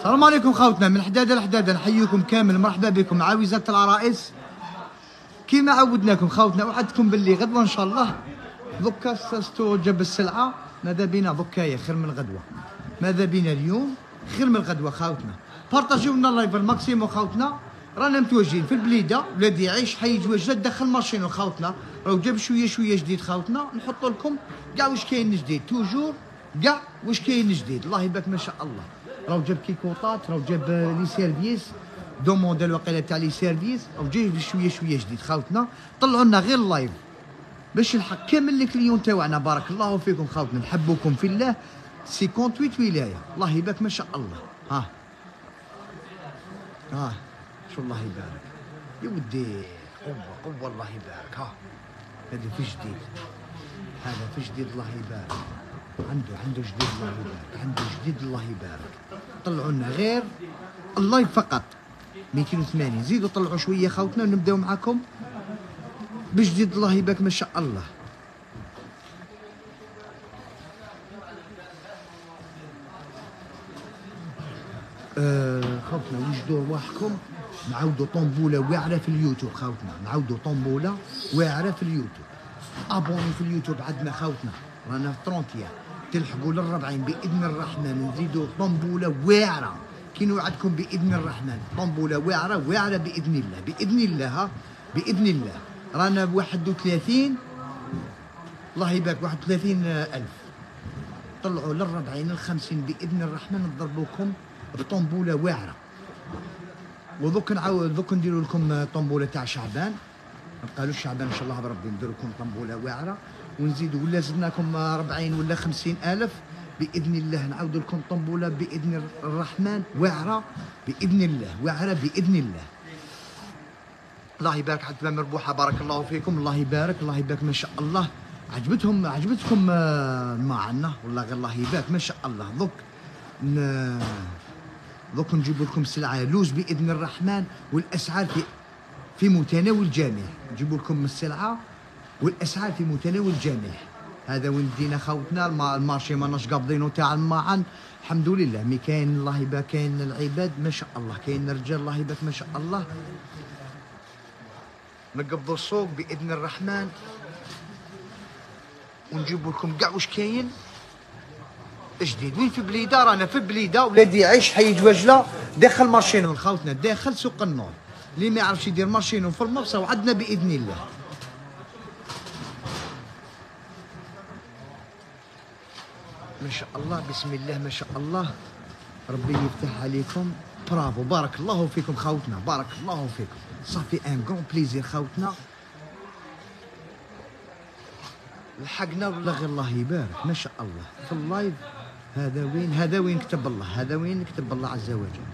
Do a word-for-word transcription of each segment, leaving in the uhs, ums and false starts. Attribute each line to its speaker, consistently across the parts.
Speaker 1: السلام عليكم خوتنا من حداده لحداده، نحييكم كامل، مرحبا بكم مع وزاره العرائس. كيما عودناكم خوتنا، وعدتكم باللي غدوه ان شاء الله دوكا ستوجب السلعه. ماذا بينا دوكايا خير من غدوه، ماذا بينا اليوم خير من غدوه خوتنا. بارطاجيو لنا اللايف الماكسيمو خوتنا. رانا متوجهين في البليده، ولادي يعيش حي جواجلات دخل ماشينو خوتنا. راهو جاب شويه شويه جديد خوتنا، نحط لكم كاع واش كاين جديد، توجور كاع واش كاين جديد. الله يبارك ما شاء الله. راهو جاب كيكوطات، راهو جاب لي سيرفيس دوموند الوقيله تاع لي سيرفيس، راهو جايب شويه شويه جديد خوتنا. طلعوا لنا غير اللايف باش نلحق كامل الكليون تاعنا. بارك الله فيكم خوتنا، نحبكم في الله. ثمانية وستين ولايه، الله يبارك ما شاء الله. ها ها شو الله يبارك يا ودي، قوه قوه الله يبارك. ها هذا في جديد، هذا في جديد الله يبارك. عنده عنده جديد الله يبارك، عنده جديد الله يبارك. طلعوا لنا غير اللايف فقط مئتين وثمانين، زيدوا طلعوا شويه خوتنا ونبداو معاكم بجديد الله يبارك ما شاء الله. آه خوتنا وجدوا رواحكم، نعاودوا طنبوله واعره في اليوتيوب خوتنا، نعاودوا طنبوله واعره في اليوتيوب. ابوني في اليوتيوب عندنا خوتنا، رانا في ثلاثين تلحقوا للربعين باذن الرحمن. نزيدوا طنبوله واعره كي نوعدكم باذن الرحمن، طنبوله واعره واعره باذن الله، باذن الله ها باذن الله. رانا ب واحد وثلاثين الله يبارك، واحد وثلاثين ألف. طلعوا للربعين الخمسين باذن الرحمن، نضربوكم بطنبوله واعره. وذوك نعاود ذوك نديروا لكم طنبوله تاع شعبان، ما قالوش شعبان ان شاء الله بربي نديروا لكم طنبوله واعره، ونزيدوا ولا زدناكم أربعين ولا خمسين ألف باذن الله. نعاودوا لكم طنبوله باذن الرحمن واعره باذن الله، واعره باذن الله. الله يبارك، حتى مربوحه. بارك الله فيكم، الله يبارك الله يبارك ما شاء الله. عجبتهم عجبتكم ما عندنا والله غير الله يبارك ما شاء الله. دوك دوك نجيب لكم سلعه لوز باذن الرحمن، والاسعار في في متناول الجميع. نجيب لكم السلعه والاسعار في متناول الجميع. هذا وين دينا خوتنا المارشي ماناش قابضينو تاع الماعن، الحمد لله. مي كاين الله يبارك، كاين العباد ما شاء الله، كاين الرجال الله يبارك ما شاء الله. نقبضوا السوق باذن الرحمن، ونجيب لكم كاع واش كاين جديد. وين في بليده؟ رانا في بليده، ولادي يعيش حي جواجله داخل مارشينو خوتنا، داخل سوق النور. اللي ما يعرفش يدير مارشينو في المبصره وعندنا باذن الله. ما شاء الله بسم الله ما شاء الله، ربي يفتح عليكم. برافو بارك الله فيكم خوتنا، بارك الله فيكم. صافي ان كون بليزير خوتنا، لحقنا والله غير الله يبارك ما شاء الله في اللايف. هذا وين هذا وين كتب الله، هذا وين كتب الله عز وجل.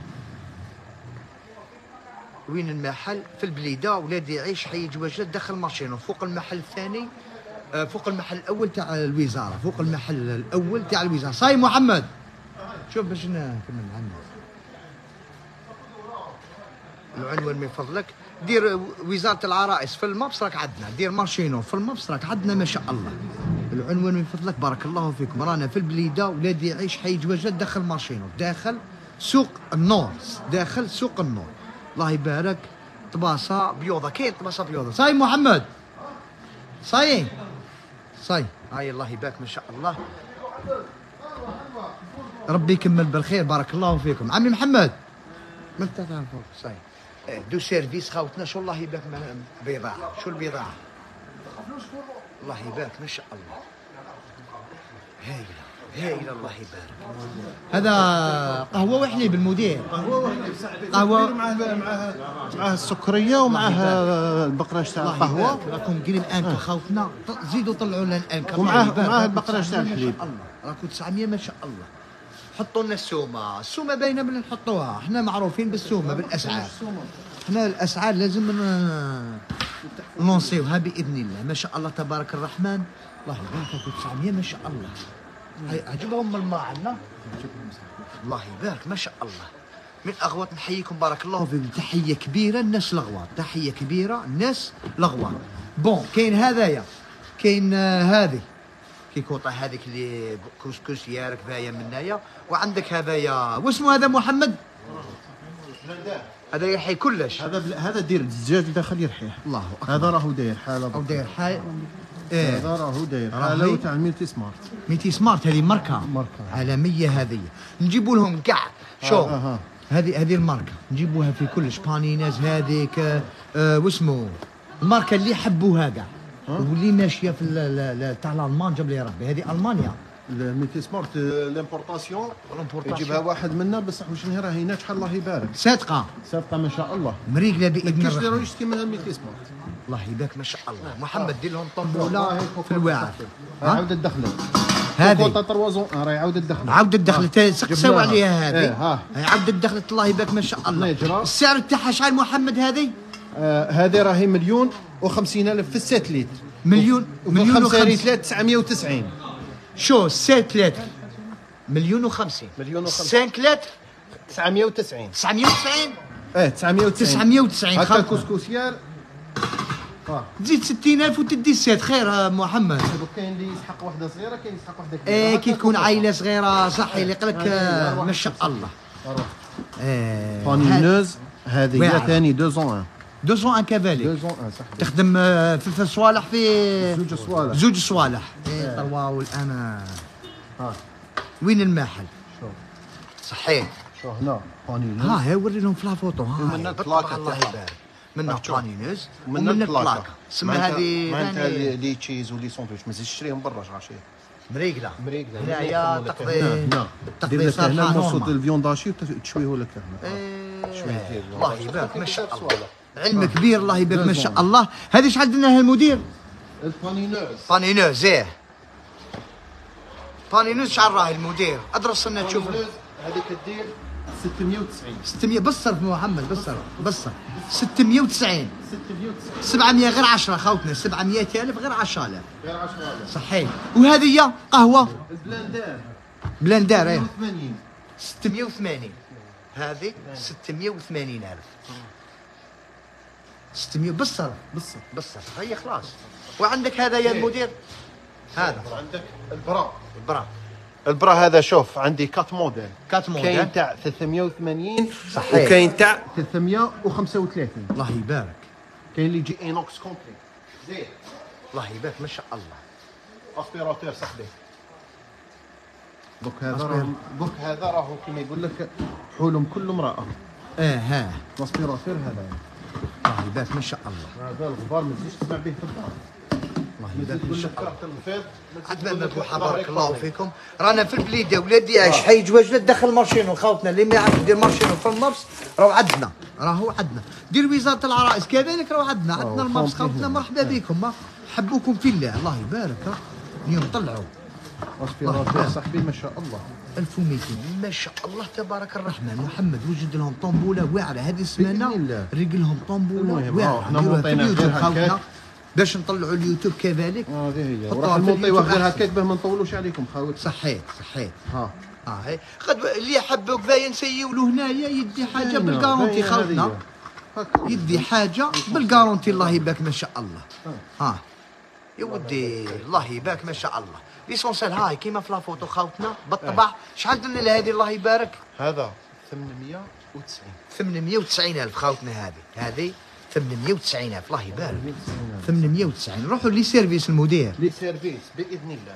Speaker 1: وين المحل؟ في البليده، ولادي يعيش حي جواجلات داخل مارشينو، فوق المحل الثاني، فوق المحل الاول تاع الوزاره، فوق المحل الاول تاع الوزاره. صاي محمد شوف باش نكمل مع الناس. العنوان من فضلك دير وزاره العرائس في المبص راك عندنا، دير مارشينو في المبص راك عندنا ما شاء الله. العنوان من فضلك بارك الله فيكم. رانا في البليده، ولادي يعيش حي جواجلات داخل مارشينو، داخل سوق النور، داخل سوق النور. الله يبارك. طباسه بيوضه، كاين طباسه بيوضه. صاي محمد صاي صاي هاي الله يبارك ما شاء الله. ربي يكمل بالخير بارك الله فيكم. عمي محمد ما انت تعرفوا صاي دو سيرفيس خوتنا. شو الله يبارك بضاعه، شو البضاعه الله يبارك ما شاء الله. هايله هايله الله يبارك. هذا قهوه وحليب المدير،
Speaker 2: قهوه وحليب
Speaker 1: قهوه
Speaker 2: معاه معاه معاه السكريه ومعاه البقراش تاع القهوه.
Speaker 1: راكم قريب انكا خوتنا، زيدوا طلعوا لنا الانكا
Speaker 2: ومعاه معاه البقراش تاع الحليب.
Speaker 1: راكم تسعمية ما شاء الله. حطوا لنا السومه، السومه باينه بلي نحطوها، احنا معروفين بالسومه بالاسعار. احنا الاسعار لازم نونسيوها باذن الله ما شاء الله تبارك الرحمن. الله يبارك راكم تسعمية ما شاء الله. عجبهم الماء عندنا الله يبارك ما شاء الله. من اغوط نحييكم بارك الله فيكم. تحيه كبيره الناس الاغواط، تحيه كبيره الناس الاغواط. بون كاين هذايا، كاين هذه كيكوطه هذيك اللي كسكس يارك فايا من هنايا، وعندك هذايا واسمه هذا محمد، هذا يحيي كلش.
Speaker 2: هذا بل... هذا دير الدجاج داخل يرحيه.
Speaker 1: الله اكبر.
Speaker 2: هذا راهو داير حاله
Speaker 1: او داير حي.
Speaker 2: ايه هذا راهو داير حاله تاع ميلتي سمارت.
Speaker 1: ميلتي سمارت هذه ماركه
Speaker 2: ماركه
Speaker 1: عالميه هذه، نجيبوا لهم كاع شو
Speaker 2: آه آه.
Speaker 1: هذه هذه الماركه نجيبوها في كلش بانيناز هذيك آه واسمه الماركه اللي يحبوها كاع واللي ماشيه في ال- ال- ال- تاع الالمان جاب لي ربي، هذه المانيا.
Speaker 2: الميلتي سمارت ليمبورطاسيون
Speaker 1: ليمبورطاسيون.
Speaker 2: يجيبها واحد منا بصح واش نهي راهي ناجحه الله يبارك.
Speaker 1: صادقه
Speaker 2: صافقه ما شاء الله.
Speaker 1: مريقله باذن
Speaker 2: كاش اللي
Speaker 1: الرحمن.
Speaker 2: راهو يشتكي منها الميلتي سمارت.
Speaker 1: الله يبارك ما شاء الله. محمد دير لهم طنبوله في الوعاء.
Speaker 2: عاود الدخلة
Speaker 1: هذه
Speaker 2: كوطه طروازون راهي عاود الدخلة.
Speaker 1: عاود الدخلت سقسوا عليها هذه.
Speaker 2: إيه، ها.
Speaker 1: عاود الدخلت الله يبارك ما شاء الله.
Speaker 2: نجرة.
Speaker 1: السعر تاعها شحال محمد هذه؟
Speaker 2: آه هذه راهي مليون وخمسين الف في الساتليت.
Speaker 1: مليون
Speaker 2: مليون
Speaker 1: مليون
Speaker 2: خمسة
Speaker 1: وخمسين.
Speaker 2: ريتلات تسعمية وتسعين.
Speaker 1: شو سات لتر مليون وخمسين.
Speaker 2: مليون وخمسين.
Speaker 1: سانك لتر
Speaker 2: تسعمية وتسعين.
Speaker 1: تسعمية وتسعين.
Speaker 2: اه تسعمية وتسعين.
Speaker 1: تسعمية وتسعين
Speaker 2: هكا
Speaker 1: خلطة.
Speaker 2: كسكسيال. اه
Speaker 1: تزيد ستين ألف وتدي سات خير آه، محمد.
Speaker 2: دوك كاين اللي يسحق وحده صغيره كاين يسحق وحده كبيره.
Speaker 1: ايه
Speaker 2: هكا
Speaker 1: كي تكون
Speaker 2: كوطة.
Speaker 1: عائله صغيره صحي اللي يقول لك
Speaker 2: هذه
Speaker 1: آه،
Speaker 2: أروح
Speaker 1: ما شاء الله.
Speaker 2: أروح.
Speaker 1: ايه
Speaker 2: بانينوز هذه هي
Speaker 1: واعرة.
Speaker 2: ثاني دوزون
Speaker 1: دوزون ان كذلك.
Speaker 2: دوزون ان صح.
Speaker 1: تخدم آه، في في الصوالح في
Speaker 2: زوج صوالح.
Speaker 1: زوج صوالح. ايه طلوا والامان.
Speaker 2: ها
Speaker 1: وين المحل؟
Speaker 2: شوف
Speaker 1: صحيح.
Speaker 2: شو هنا بانينوز.
Speaker 1: ها هي وري لهم في لافوتو ها
Speaker 2: ومن
Speaker 1: هي.
Speaker 2: البلاكة
Speaker 1: الله
Speaker 2: تاعها.
Speaker 1: يبارك. منها
Speaker 2: شوف.
Speaker 1: بانينوز
Speaker 2: ومن
Speaker 1: ومن
Speaker 2: البلاكة.
Speaker 1: البلاكه. سمى هذه
Speaker 2: معناتها
Speaker 1: ثاني
Speaker 2: لي تشيز ولي ساندويتش ما تزيدش تشريهم برا عشيه.
Speaker 1: مريقله.
Speaker 2: مريقلة.
Speaker 1: هنايا
Speaker 2: هنا
Speaker 1: تقضي
Speaker 2: هنا
Speaker 1: تقضي
Speaker 2: دير لك هنا
Speaker 1: صالحة
Speaker 2: الموصود
Speaker 1: نورمال.
Speaker 2: الفيونداشي وتشويه لك هنا.
Speaker 1: إيه،
Speaker 2: شوية
Speaker 1: الله يبارك ما شاء الله.
Speaker 2: صوالح.
Speaker 1: علم كبير الله يبارك ما شاء الله. هذه شحال درناها المدير؟
Speaker 2: البانينوز.
Speaker 1: بانينوز ايه بانينوز شحال راهي المدير؟ ادرس لنا تشوف.
Speaker 2: بانينوز هذيك الدير ستمية وتسعين.
Speaker 1: ستمية بصر محمد بصر بصر ستمية وتسعين.
Speaker 2: ستمية وتسعين
Speaker 1: سبعمية غير عشرة خوتنا. سبعمية ألف غير عشرة آلاف.
Speaker 2: غير عشرة آلاف.
Speaker 1: صحيح. وهذه هي قهوه
Speaker 2: البلاندار
Speaker 1: بلندار ايه
Speaker 2: ثمانين.
Speaker 1: ستمية وثمانين. هذه ستمية وثمانين ألف. ستمية بصر
Speaker 2: بالصبر.
Speaker 1: بصر هي خلاص. وعندك هذا يا المدير هذا
Speaker 2: عندك البرا.
Speaker 1: برا
Speaker 2: البرا هذا شوف عندي كات موديل.
Speaker 1: كات موديل.
Speaker 2: كاين تاع ثلاثمية وثمانين
Speaker 1: صحيح.
Speaker 2: وكاين تاع ثلاثمية وخمسة وثلاثين.
Speaker 1: الله يبارك.
Speaker 2: كاين اللي يجي اينوكس كومبلي. زين.
Speaker 1: الله يبارك ما شاء الله.
Speaker 2: اسبيراتور صاحبي. دوك هذا
Speaker 1: أسبير.
Speaker 2: راه دوك هذا راهو كيما يقول لك حولهم كل امراه.
Speaker 1: اه ها
Speaker 2: الاسبيراتور هذا
Speaker 1: الله يبارك ما شاء الله.
Speaker 2: هذا الغبار ما تجيش تسمع به في الدار.
Speaker 1: الله يبارك ما
Speaker 2: يقول
Speaker 1: شاء
Speaker 2: لك
Speaker 1: الله.
Speaker 2: كارت الفيض.
Speaker 1: اتمنى لكم بارك الله فيكم. رانا في البليده ولادي عايش حي جواج لا تدخل مارشينو خوتنا اللي ما يعرف يدير مارشينو في النص راهو عندنا راهو عندنا. دير وزاره العرائس كذلك راهو عندنا عندنا المابس خوتنا مرحبا بكم ما حبوكم في الله الله يبارك. راه اليوم طلعوا
Speaker 2: اسبيراتور صاحبي ما شاء الله.
Speaker 1: ألف ومئتين ما شاء الله تبارك الرحمن. محمد وجد لهم طنبوله واعره هذه السمانه
Speaker 2: بإذن الله.
Speaker 1: ريق لهم طنبوله
Speaker 2: المهم، آه،
Speaker 1: واعره
Speaker 2: احنا
Speaker 1: نديروها في
Speaker 2: موطينا
Speaker 1: اليوتيوب
Speaker 2: غير
Speaker 1: خوتنا
Speaker 2: هكاك.
Speaker 1: باش نطلعوا اليوتيوب كذلك.
Speaker 2: هذه هي
Speaker 1: حطوها
Speaker 2: وراح
Speaker 1: في
Speaker 2: المنطي
Speaker 1: اليوتيوب
Speaker 2: غير
Speaker 1: أحسن.
Speaker 2: هكاك باه ما نطولوش عليكم خاوت.
Speaker 1: صحيح صحيح.
Speaker 2: ها
Speaker 1: اه هي قد اللي يحبوا كذا نسيو له هنايا يدي حاجه
Speaker 2: باينة،
Speaker 1: بالكارونتي
Speaker 2: باينة
Speaker 1: خوتنا.
Speaker 2: هذه. هكا.
Speaker 1: يدي حاجه بالكارونتي الله يبارك ما شاء الله. ها يا ودي الله يبارك ما شاء الله. ليسونسيال هاي كيما في لافوتو خوتنا بالطبع. شحال درنا لها هذه الله يبارك؟
Speaker 2: هذا ثمانمية وتسعين.
Speaker 1: ثمانمية وتسعين ألف خوتنا هذه هذه ثمانمية وتسعين ألف الله يبارك. ثمانمية وتسعين. نروحوا لي سيرفيس المدير.
Speaker 2: لي سيرفيس باذن الله.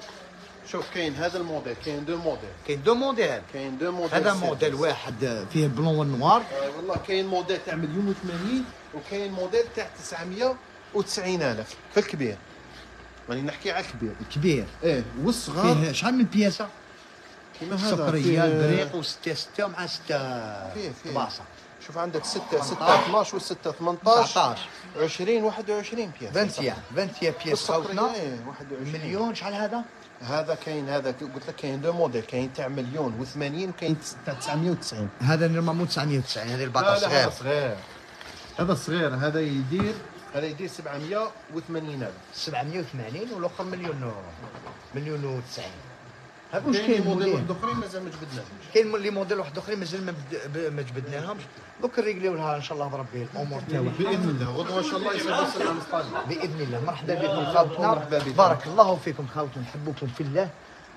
Speaker 2: شوف كاين هذا الموديل كاين دو موديل.
Speaker 1: كاين دو موديل.
Speaker 2: كاين دو موديل.
Speaker 1: هذا
Speaker 2: سيرفيس.
Speaker 1: موديل واحد فيه بلون والنوار.
Speaker 2: آه والله كاين موديل تاع مليون وثمانين وكاين موديل تاع تسعمية وتسعين ألف في الكبير. راني نحكي على الكبير.
Speaker 1: كبير
Speaker 2: ايه والصغار
Speaker 1: فيه شحال من بياسه؟
Speaker 2: كيما هذا
Speaker 1: سكرية
Speaker 2: فيه-
Speaker 1: البريق وستة ستة مع ستة
Speaker 2: فيه فيه
Speaker 1: باصة.
Speaker 2: شوف عندك ستة ستة
Speaker 1: ثمنطاش.
Speaker 2: اثناش و ستة ثمنطاش
Speaker 1: تسعطاش.
Speaker 2: عشرين واحد وعشرين بياس.
Speaker 1: فانتيا فانتيا بياس خوتنا.
Speaker 2: ايه واحد وعشرين.
Speaker 1: مليون شحال هذا؟
Speaker 2: هذا كاين هذا قلت لك كاين دو موديل كاين تاع مليون وثمانين وكاين تاع تسعمية وتسعين.
Speaker 1: هذا نورمالمون تسعمية وتسعين هذه الباطا
Speaker 2: لا لا
Speaker 1: صغير.
Speaker 2: هذا صغير. هذا صغير هذا يدير هذا يدير سبعمية وثمانين ألف.
Speaker 1: سبعمية وثمانين والاخر مليون و- مليون وتسعين. هذا واش
Speaker 2: كاين
Speaker 1: كاين
Speaker 2: موديل
Speaker 1: موديل؟
Speaker 2: واحد اخرين مازال ما جبدناهمش.
Speaker 1: كاين لي موديل واحد اخرين مازال ما بد- ما جبدناهمش، دوك نريقليو لها ان شاء الله بربي الامور تاعها.
Speaker 2: باذن الله غدوه ان شاء الله يصير يوصل على اسبانيا.
Speaker 1: باذن الله. مرحبا بكم خوتنا،
Speaker 2: مرحبا بكم.
Speaker 1: بارك الله فيكم خوتنا، نحبوكم في الله.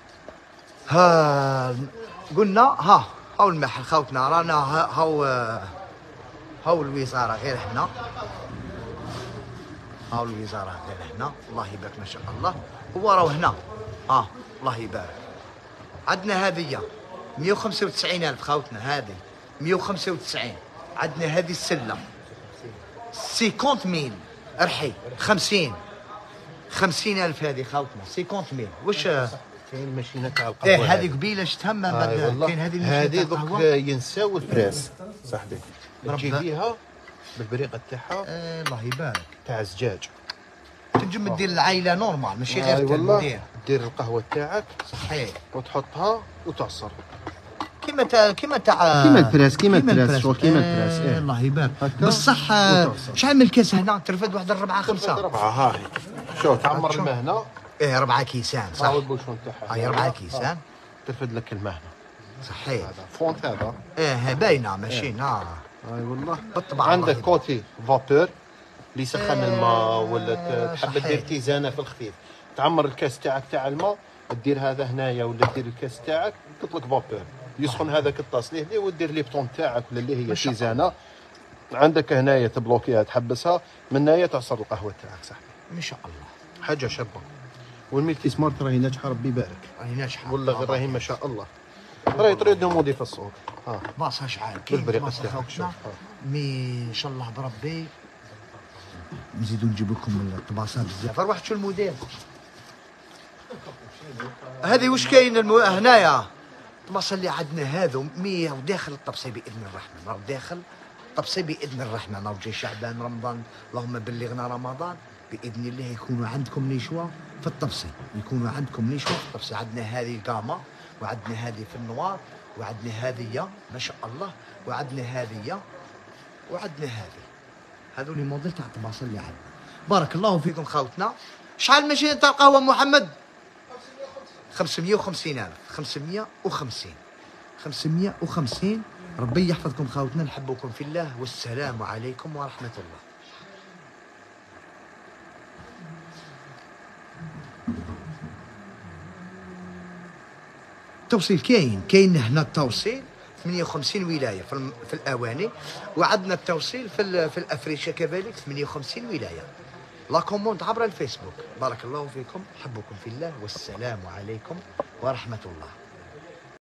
Speaker 1: ها قلنا ها هاو المحل خوتنا، رانا ها- هاو هاو الوزاره غير هنا، هاو الوزاره غير هنا، الله يبارك ما شاء الله. هو راهو هنا ها الله يبارك. عندنا هذه مية وخمسة وتسعين ألف خوتنا، هذه مية وخمسة وتسعين. عندنا هذه السله خمسين ميل ارحي، خمسين خمسين ألف هذه خوتنا، خمسين ميل. واش
Speaker 2: كاين الماشينه تاع القهوه.
Speaker 1: ايه هذه قبيله شفتها ما
Speaker 2: آه
Speaker 1: بعد
Speaker 2: والله.
Speaker 1: كاين هذه الماشينة
Speaker 2: هذه
Speaker 1: تاع
Speaker 2: دوك
Speaker 1: القهوة.
Speaker 2: ينساو البريس صاحبي.
Speaker 1: ربنا.
Speaker 2: تجي بيها بالبريقه تاعها
Speaker 1: آه الله يبارك.
Speaker 2: تاع الزجاج.
Speaker 1: تنجم دير العائله نورمال ماشي غير
Speaker 2: اي
Speaker 1: تاع
Speaker 2: والله.
Speaker 1: المدير.
Speaker 2: دير القهوه تاعك
Speaker 1: صحيح
Speaker 2: وتحطها وتعصر.
Speaker 1: كيما تاع كيما تاع
Speaker 2: كيما البريس، كيما البريس، شغل كيما البريس،
Speaker 1: آه
Speaker 2: إيه.
Speaker 1: الله يبارك.
Speaker 2: هكا
Speaker 1: بصح آه،
Speaker 2: وتوصل.
Speaker 1: شحال من الكاس هنا ترفد واحد الربعه خمسه.
Speaker 2: ربعه ها هي. شوف تعمر
Speaker 1: شوف.
Speaker 2: الماء هنا.
Speaker 1: ايه ربعه كيسان صح.
Speaker 2: هاو البوشون تاعها.
Speaker 1: هاي ربعه كيسان
Speaker 2: ترفد لك الماء هنا.
Speaker 1: صحيح.
Speaker 2: هذا فونت هذا.
Speaker 1: ايه باينه ماشي نار.
Speaker 2: اي والله.
Speaker 1: بالطبع
Speaker 2: عندك
Speaker 1: الله
Speaker 2: كوتي فابور اللي يسخن
Speaker 1: آه،
Speaker 2: الماء ولا ت- تحب
Speaker 1: صحيح.
Speaker 2: دير تيزانه في الخفيف. تعمر الكاس تاعك تاع الماء، دير هذا هنايا ولا دير الكاس تاعك تطلق فابور يسخن هذاك الطاس ليه ليه، ودير ليبتون تاعك ولا اللي هي
Speaker 1: شاء
Speaker 2: تيزانه. عندك هنايا تبلوكيها تحبسها، من هنايا تعصر القهوه تاعك صاحبي.
Speaker 1: ما شاء الله.
Speaker 2: حاجه شابه. والميلكي سمارت راهي ناجحه ربي يبارك.
Speaker 1: راهي ناجحه
Speaker 2: ولا غير راهي ما شاء الله. راهي طريد نموذي في السوق. ها
Speaker 1: باصها شحال كاين
Speaker 2: بالبريقه
Speaker 1: باصها
Speaker 2: تاعك
Speaker 1: خوتنا.
Speaker 2: شوف. ها.
Speaker 1: مي ان شاء الله بربي نزيدو نجيب لكم الطباسات بزاف. روح شو الموديل هذه واش كاين المو... هنايا الطباسه اللي عندنا هذو مية وداخل الطبسي باذن الرحمن، راهو داخل الطبسي باذن الرحمن، راهو جاي شعبان رمضان، اللهم بلغنا رمضان باذن الله. يكونوا عندكم لي شوا في الطبسي، يكونوا عندكم لي شوا في الطبسي. عندنا هذه الكاما، وعندنا هذه في النوار، وعندنا هذه ما شاء الله، وعندنا هذه، وعندنا هذه. هذو لي موديل تاع الطباسه اللي عندنا. بارك الله فيكم خوتنا. شحال ماشينه تاع القهوه محمد؟ خمسمية وخمسين ألف. خمسمية وخمسين خمسمية وخمسين. ربي يحفظكم خوتنا، نحبكم في الله، والسلام عليكم ورحمه الله. التوصيل كاين كاين هنا التوصيل ثمانية وخمسين ولايه في, الم... في الاواني، وعندنا التوصيل في ال... في الافريشه كذلك ثمانية وخمسين ولايه. لا كوموند عبر الفيسبوك. بارك الله فيكم، حبكم في الله، والسلام عليكم ورحمه الله.